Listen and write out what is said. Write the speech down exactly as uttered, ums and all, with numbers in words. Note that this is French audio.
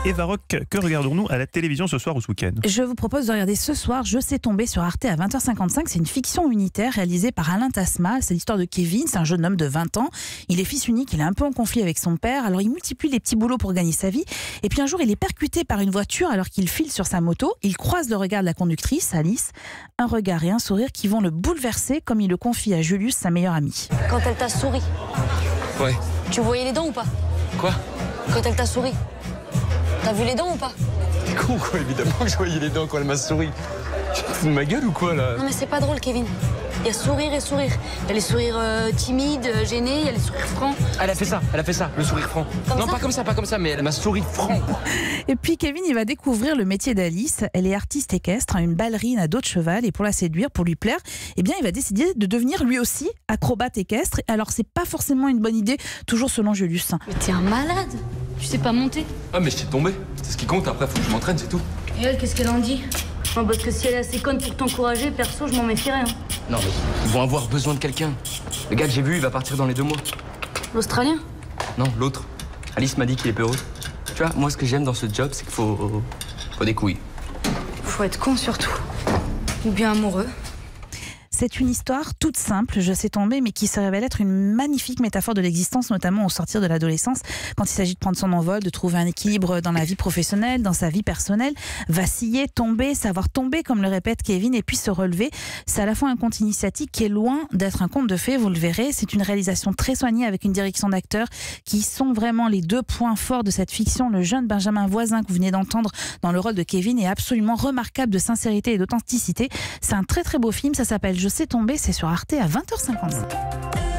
Eva Rock, que regardons-nous à la télévision ce soir ou ce week-end? Je vous propose de regarder ce soir Je sais tomber sur Arte à vingt heures cinquante-cinq. C'est une fiction unitaire réalisée par Alain Tasma. C'est l'histoire de Kevin, c'est un jeune homme de vingt ans. Il est fils unique, il est un peu en conflit avec son père, alors il multiplie les petits boulots pour gagner sa vie. Et puis un jour, il est percuté par une voiture alors qu'il file sur sa moto. Il croise le regard de la conductrice, Alice. Un regard et un sourire qui vont le bouleverser, comme il le confie à Julius, sa meilleure amie. Quand elle t'a souri. Ouais. Tu voyais les dents ou pas? Quoi? Quand elle t'a souri. T'as vu les dents ou pas? T'es con quoi, évidemment que je voyais les dents quand elle m'a souri. Tu te fous de ma gueule ou quoi là? Non mais c'est pas drôle, Kevin. Il y a sourire et sourire. Il y a les sourires euh, timides, euh, gênés, il y a les sourires francs. Elle a fait ça, elle a fait ça, le sourire franc. Comme non, ça pas comme ça, pas comme ça, mais elle m'a souri franc. Et puis Kevin, il va découvrir le métier d'Alice. Elle est artiste équestre, une ballerine à dos de cheval. Et pour la séduire, pour lui plaire, eh bien, il va décider de devenir lui aussi acrobate équestre. Alors, c'est pas forcément une bonne idée, toujours selon Julius. Mais t'es un malade. Tu sais pas monter. Ah mais je suis tombé, c'est ce qui compte, après faut que je m'entraîne, c'est tout. Et elle, qu'est-ce qu'elle en dit? Non, parce que si elle est assez conne pour t'encourager, perso, je m'en méfierais. Hein. Non mais ils vont avoir besoin de quelqu'un. Le gars que j'ai vu, il va partir dans les deux mois. L'Australien? Non, l'autre. Alice m'a dit qu'il est peureux. Tu vois, moi ce que j'aime dans ce job, c'est qu'il faut... faut des couilles. Faut être con surtout. Ou bien amoureux. C'est une histoire toute simple, Je sais tomber, mais qui se révèle être une magnifique métaphore de l'existence, notamment au sortir de l'adolescence, quand il s'agit de prendre son envol, de trouver un équilibre dans la vie professionnelle, dans sa vie personnelle, vaciller, tomber, savoir tomber, comme le répète Kevin, et puis se relever. C'est à la fois un conte initiatique qui est loin d'être un conte de fées, vous le verrez. C'est une réalisation très soignée avec une direction d'acteurs qui sont vraiment les deux points forts de cette fiction. Le jeune Benjamin Voisin que vous venez d'entendre dans le rôle de Kevin est absolument remarquable de sincérité et d'authenticité. C'est un très très beau film, ça s'appelle Je sais tomber, c'est sur Arte à vingt heures cinquante-cinq.